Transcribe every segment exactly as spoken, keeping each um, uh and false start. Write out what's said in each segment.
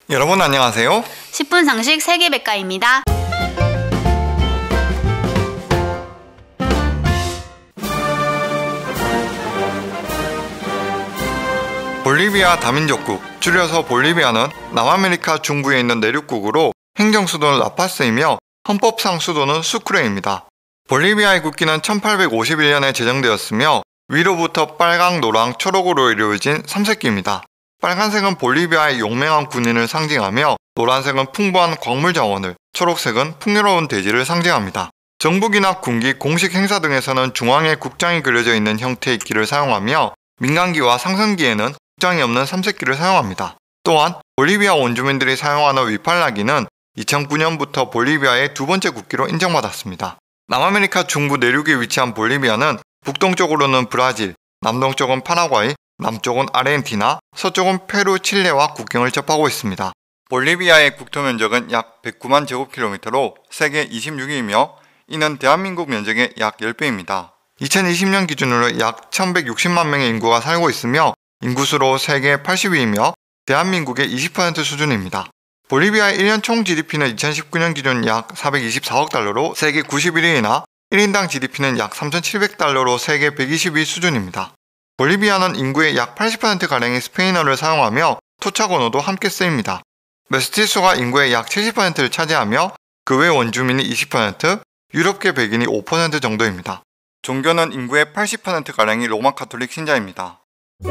여러분 안녕하세요. 십 분 상식 세계백과입니다. 볼리비아 다민족국, 줄여서 볼리비아는 남아메리카 중부에 있는 내륙국으로 행정수도는 라파스이며 헌법상 수도는 수크레입니다. 볼리비아의 국기는 천팔백오십일 년에 제정되었으며 위로부터 빨강, 노랑, 초록으로 이루어진 삼색기입니다. 빨간색은 볼리비아의 용맹한 군인을 상징하며 노란색은 풍부한 광물 자원을, 초록색은 풍요로운 대지를 상징합니다. 정부기나 군기, 공식 행사 등에서는 중앙에 국장이 그려져 있는 형태의 기를 사용하며 민간기와 상선기에는 국장이 없는 삼색기를 사용합니다. 또한 볼리비아 원주민들이 사용하는 위팔라기는 이천구 년부터 볼리비아의 두 번째 국기로 인정받았습니다. 남아메리카 중부 내륙에 위치한 볼리비아는 북동쪽으로는 브라질, 남동쪽은 파라과이, 남쪽은 아르헨티나, 서쪽은 페루, 칠레와 국경을 접하고 있습니다. 볼리비아의 국토 면적은 약 백구만 제곱킬로미터로 세계 이십육 위이며 이는 대한민국 면적의 약 십 배입니다. 이천이십 년 기준으로 약 천백육십만 명의 인구가 살고 있으며 인구수로 세계 팔십 위이며 대한민국의 이십 퍼센트 수준입니다. 볼리비아의 일 년 총 지디피는 이천십구 년 기준 약 사백이십사억 달러로 세계 구십일 위이나 일 인당 지디피는 약 삼천칠백 달러로 세계 백이십 위 수준입니다. 볼리비아는 인구의 약 팔십 퍼센트가량이 스페인어를 사용하며 토착 언어도 함께 쓰입니다. 메스티소가 인구의 약 칠십 퍼센트를 차지하며 그 외 원주민이 이십 퍼센트, 유럽계 백인이 오 퍼센트 정도입니다. 종교는 인구의 팔십 퍼센트가량이 로마 가톨릭 신자입니다.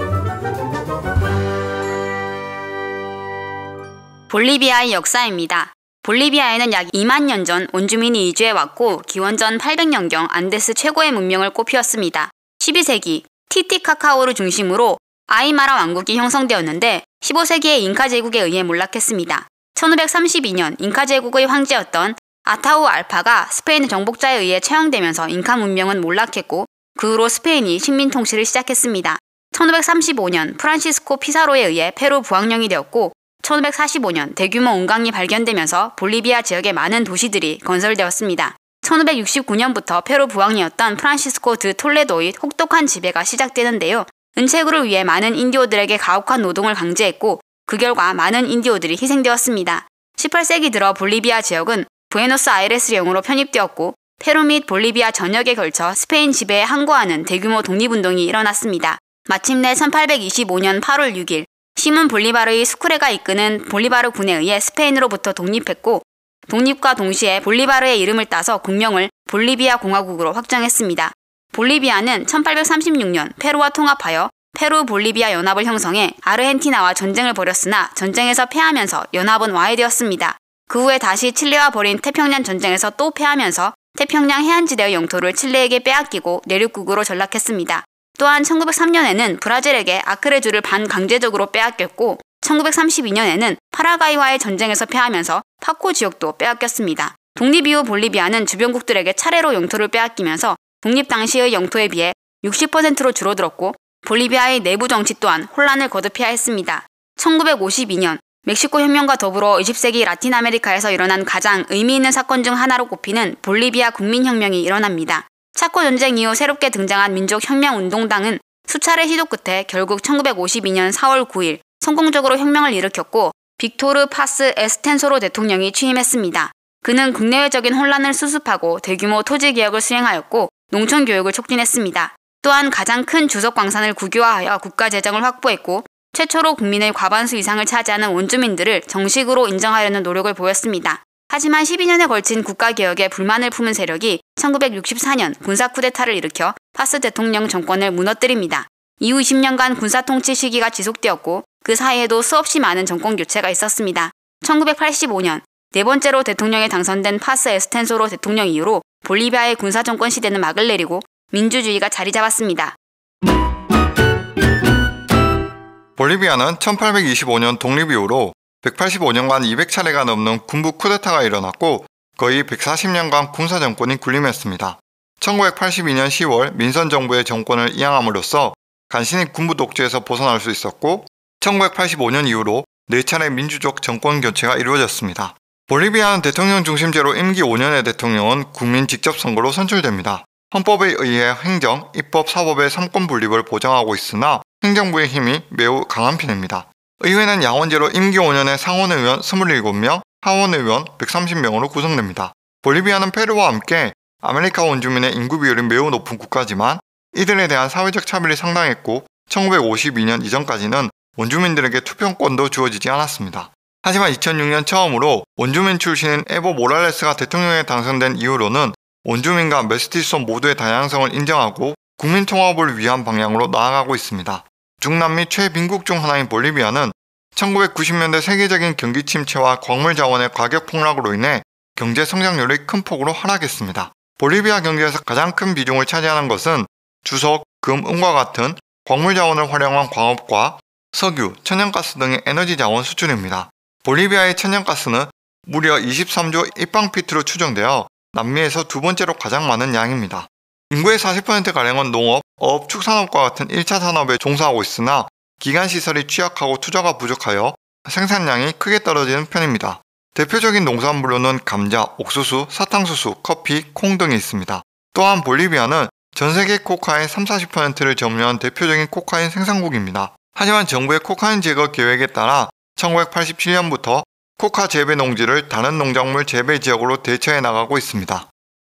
볼리비아의 역사입니다. 볼리비아에는 약 이만 년 전 원주민이 이주해왔고 기원전 팔백 년경 안데스 최고의 문명을 꼽히었습니다. 십이 세기 티티카카오를 중심으로 아이마라 왕국이 형성되었는데 십오 세기에 잉카 제국에 의해 몰락했습니다. 천오백삼십이 년 잉카 제국의 황제였던 아타우 알파가 스페인 정복자에 의해 처형되면서 잉카 문명은 몰락했고 그 후로 스페인이 식민 통치를 시작했습니다. 천오백삼십오 년 프란시스코 피사로에 의해 페루 부항령이 되었고 천오백사십오 년 대규모 온강이 발견되면서 볼리비아 지역의 많은 도시들이 건설되었습니다. 천오백육십구 년부터 페루 부왕이었던 프란시스코 드 톨레도의 혹독한 지배가 시작되는데요. 은채굴을 위해 많은 인디오들에게 가혹한 노동을 강제했고 그 결과 많은 인디오들이 희생되었습니다. 십팔 세기 들어 볼리비아 지역은 부에노스아이레스령으로 편입되었고 페루 및 볼리비아 전역에 걸쳐 스페인 지배에 항거하는 대규모 독립운동이 일어났습니다. 마침내 천팔백이십오 년 팔월 육일 시몬 볼리바르의 수크레가 이끄는 볼리바르 군에 의해 스페인으로부터 독립했고 독립과 동시에 볼리바르의 이름을 따서 국명을 볼리비아 공화국으로 확정했습니다. 볼리비아는 천팔백삼십육 년 페루와 통합하여 페루 볼리비아 연합을 형성해 아르헨티나와 전쟁을 벌였으나 전쟁에서 패하면서 연합은 와해되었습니다. 그 후에 다시 칠레와 벌인 태평양 전쟁에서 또 패하면서 태평양 해안지대의 영토를 칠레에게 빼앗기고 내륙국으로 전락했습니다. 또한 천구백삼 년에는 브라질에게 아크레주를 반강제적으로 빼앗겼고 천구백삼십이 년에는 파라과이와의 전쟁에서 패하면서 파코 지역도 빼앗겼습니다. 독립 이후 볼리비아는 주변국들에게 차례로 영토를 빼앗기면서 독립 당시의 영토에 비해 육십 퍼센트로 줄어들었고 볼리비아의 내부 정치 또한 혼란을 거듭해야 했습니다. 천구백오십이 년 멕시코 혁명과 더불어 이십 세기 라틴 아메리카에서 일어난 가장 의미 있는 사건 중 하나로 꼽히는 볼리비아 국민혁명이 일어납니다. 차코 전쟁 이후 새롭게 등장한 민족혁명운동당은 수차례 시도 끝에 결국 천구백오십이 년 사월 구일 성공적으로 혁명을 일으켰고 빅토르 파스 에스텐소로 대통령이 취임했습니다. 그는 국내외적인 혼란을 수습하고 대규모 토지개혁을 수행하였고 농촌교육을 촉진했습니다. 또한 가장 큰 주석 광산을 국유화하여 국가재정을 확보했고 최초로 국민의 과반수 이상을 차지하는 원주민들을 정식으로 인정하려는 노력을 보였습니다. 하지만 십이 년에 걸친 국가개혁에 불만을 품은 세력이 천구백육십사 년 군사 쿠데타를 일으켜 파스 대통령 정권을 무너뜨립니다. 이후 이십 년간 군사 통치 시기가 지속되었고 그 사이에도 수없이 많은 정권 교체가 있었습니다. 천구백팔십오 년 네 번째로 대통령에 당선된 파스 에스텐소로 대통령 이후로 볼리비아의 군사 정권 시대는 막을 내리고 민주주의가 자리 잡았습니다. 볼리비아는 천팔백이십오 년 독립 이후로 백팔십오 년간 이백 차례가 넘는 군부 쿠데타가 일어났고 거의 백사십 년간 군사 정권이 군림했습니다. 천구백팔십이 년 시월 민선정부의 정권을 이양함으로써 간신히 군부 독재에서 벗어날 수 있었고 천구백팔십오 년 이후로 네 차례 민주적 정권 교체가 이루어졌습니다. 볼리비아는 대통령 중심제로 임기 오 년의 대통령은 국민 직접 선거로 선출됩니다. 헌법에 의해 행정, 입법, 사법의 삼권 분립을 보장하고 있으나 행정부의 힘이 매우 강한 편입니다. 의회는 양원제로 임기 오 년의 상원의원 이십칠 명, 하원의원 백삼십 명으로 구성됩니다. 볼리비아는 페루와 함께 아메리카 원주민의 인구 비율이 매우 높은 국가지만 이들에 대한 사회적 차별이 상당했고 천구백오십이 년 이전까지는 원주민들에게 투표권도 주어지지 않았습니다. 하지만 이천육 년 처음으로 원주민 출신인 에보 모랄레스가 대통령에 당선된 이후로는 원주민과 메스티소 모두의 다양성을 인정하고 국민 통합을 위한 방향으로 나아가고 있습니다. 중남미 최빈국 중 하나인 볼리비아는 천구백구십 년대 세계적인 경기 침체와 광물 자원의 가격 폭락으로 인해 경제 성장률이 큰 폭으로 하락했습니다. 볼리비아 경제에서 가장 큰 비중을 차지하는 것은 주석, 금, 은과 같은 광물 자원을 활용한 광업과 석유, 천연가스 등의 에너지 자원 수출입니다. 볼리비아의 천연가스는 무려 이십삼조 입방피트로 추정되어 남미에서 두 번째로 가장 많은 양입니다. 인구의 사십 퍼센트가량은 농업, 어업, 축산업과 같은 일 차 산업에 종사하고 있으나 기간시설이 취약하고 투자가 부족하여 생산량이 크게 떨어지는 편입니다. 대표적인 농산물로는 감자, 옥수수, 사탕수수, 커피, 콩 등이 있습니다. 또한 볼리비아는 전세계 코카인 삼십, 사십 퍼센트를 점유한 대표적인 코카인 생산국입니다. 하지만 정부의 코카인 제거 계획에 따라 천구백팔십칠 년부터 코카 재배 농지를 다른 농작물 재배 지역으로 대처해 나가고 있습니다.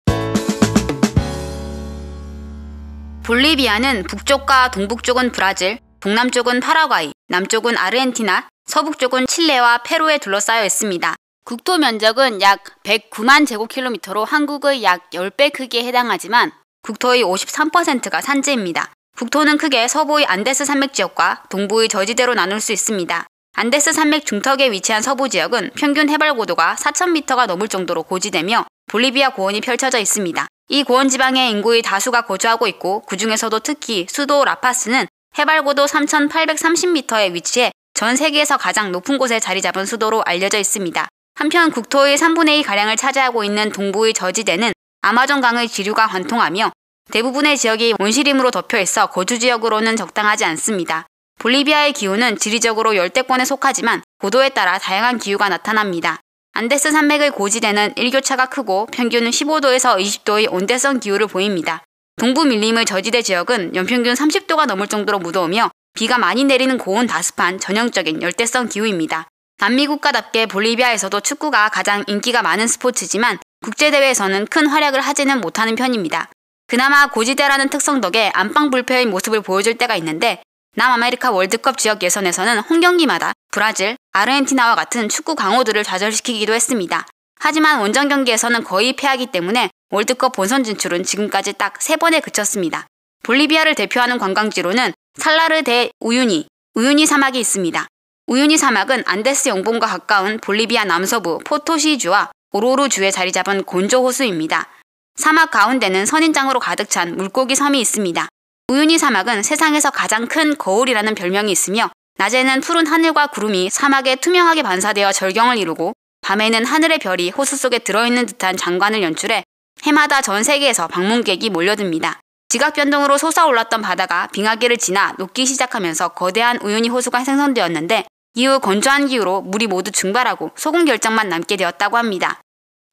볼리비아는 북쪽과 동북쪽은 브라질, 동남쪽은 파라과이, 남쪽은 아르헨티나, 서북쪽은 칠레와 페루에 둘러싸여 있습니다. 국토 면적은 약 백구만 제곱킬로미터로 한국의 약 십 배 크기에 해당하지만 국토의 오십삼 퍼센트가 산지입니다. 국토는 크게 서부의 안데스 산맥 지역과 동부의 저지대로 나눌 수 있습니다. 안데스 산맥 중턱에 위치한 서부 지역은 평균 해발 고도가 사천 미터가 넘을 정도로 고지되며 볼리비아 고원이 펼쳐져 있습니다. 이 고원 지방의 인구의 다수가 거주하고 있고 그 중에서도 특히 수도 라파스는 해발 고도 삼천팔백삼십 미터에 위치해 전 세계에서 가장 높은 곳에 자리 잡은 수도로 알려져 있습니다. 한편 국토의 삼분의 이가량을 차지하고 있는 동부의 저지대는 아마존강의 지류가 관통하며 대부분의 지역이 온시림으로 덮여있어 거주지역으로는 적당하지 않습니다. 볼리비아의 기후는 지리적으로 열대권에 속하지만 고도에 따라 다양한 기후가 나타납니다. 안데스 산맥의 고지대는 일교차가 크고 평균 십오 도에서 이십 도의 온대성 기후를 보입니다. 동부 밀림의 저지대 지역은 연평균 삼십 도가 넘을 정도로 무더우며 비가 많이 내리는 고온 다습한 전형적인 열대성 기후입니다. 남미 국가답게 볼리비아에서도 축구가 가장 인기가 많은 스포츠지만 국제대회에서는 큰 활약을 하지는 못하는 편입니다. 그나마 고지대라는 특성 덕에 안방불패의 모습을 보여줄 때가 있는데 남아메리카 월드컵 지역 예선에서는 홈경기마다 브라질, 아르헨티나와 같은 축구 강호들을 좌절시키기도 했습니다. 하지만 원정 경기에서는 거의 패하기 때문에 월드컵 본선 진출은 지금까지 딱 세 번에 그쳤습니다. 볼리비아를 대표하는 관광지로는 살라르 데 우유니, 우유니 사막이 있습니다. 우유니 사막은 안데스 영봉과 가까운 볼리비아 남서부 포토시주와 오로루주에 자리 잡은 곤조 호수입니다. 사막 가운데는 선인장으로 가득 찬 물고기 섬이 있습니다. 우유니 사막은 세상에서 가장 큰 거울이라는 별명이 있으며 낮에는 푸른 하늘과 구름이 사막에 투명하게 반사되어 절경을 이루고 밤에는 하늘의 별이 호수 속에 들어있는 듯한 장관을 연출해 해마다 전 세계에서 방문객이 몰려듭니다. 지각 변동으로 솟아올랐던 바다가 빙하기를 지나 녹기 시작하면서 거대한 우유니 호수가 생성되었는데 이후 건조한 기후로 물이 모두 증발하고 소금 결정만 남게 되었다고 합니다.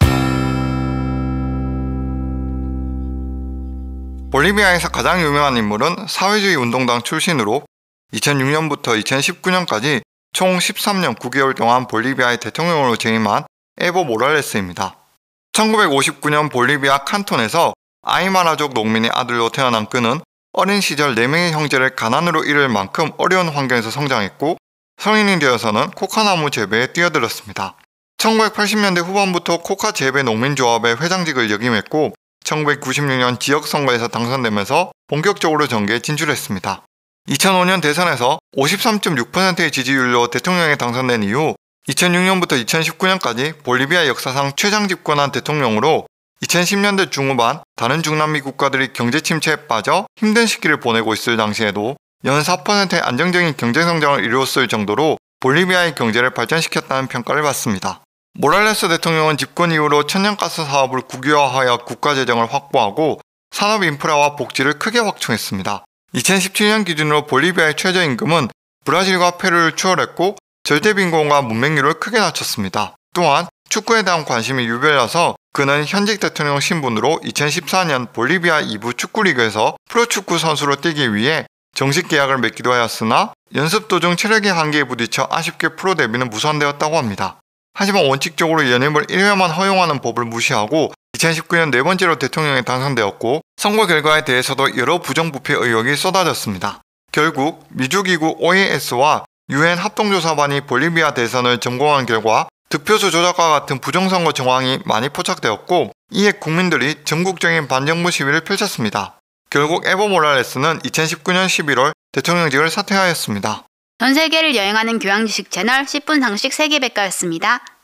볼리비아에서 가장 유명한 인물은 사회주의 운동당 출신으로 이천육 년부터 이천십구 년까지 총 십삼 년 구 개월 동안 볼리비아의 대통령으로 재임한 에보 모랄레스입니다. 천구백오십구 년 볼리비아 칸톤에서 아이마라족 농민의 아들로 태어난 그는 어린 시절 네 명의 형제를 가난으로 잃을 만큼 어려운 환경에서 성장했고 성인이 되어서는 코카나무 재배에 뛰어들었습니다. 천구백팔십 년대 후반부터 코카 재배 농민조합의 회장직을 역임했고 천구백구십육 년 지역선거에서 당선되면서 본격적으로 정계에 진출했습니다. 이천오 년 대선에서 오십삼 점 육 퍼센트의 지지율로 대통령에 당선된 이후 이천육 년부터 이천십구 년까지 볼리비아 역사상 최장 집권한 대통령으로 이천십 년대 중후반 다른 중남미 국가들이 경제 침체에 빠져 힘든 시기를 보내고 있을 당시에도 연 사 퍼센트의 안정적인 경제 성장을 이루었을 정도로 볼리비아의 경제를 발전시켰다는 평가를 받습니다. 모랄레스 대통령은 집권 이후로 천연가스 사업을 국유화하여 국가재정을 확보하고 산업 인프라와 복지를 크게 확충했습니다. 이천십칠 년 기준으로 볼리비아의 최저임금은 브라질과 페루를 추월했고 절대빈곤과 문맹률을 크게 낮췄습니다. 또한 축구에 대한 관심이 유별나서 그는 현직 대통령 신분으로 이천십사 년 볼리비아 이 부 축구리그에서 프로축구 선수로 뛰기 위해 정식 계약을 맺기도 하였으나 연습 도중 체력의 한계에 부딪혀 아쉽게 프로 데뷔는 무산되었다고 합니다. 하지만 원칙적으로 연임을 일 회만 허용하는 법을 무시하고 이천십구 년 네 번째로 대통령에 당선되었고 선거 결과에 대해서도 여러 부정부패 의혹이 쏟아졌습니다. 결국 미주기구 오에에스와 유엔 합동조사반이 볼리비아 대선을 점검한 결과 득표수 조작과 같은 부정선거 정황이 많이 포착되었고 이에 국민들이 전국적인 반정부 시위를 펼쳤습니다. 결국 에보 모랄레스는 이천십구 년 십일월 대통령직을 사퇴하였습니다. 전 세계를 여행하는 교양지식 채널 십 분 상식 세계백과였습니다.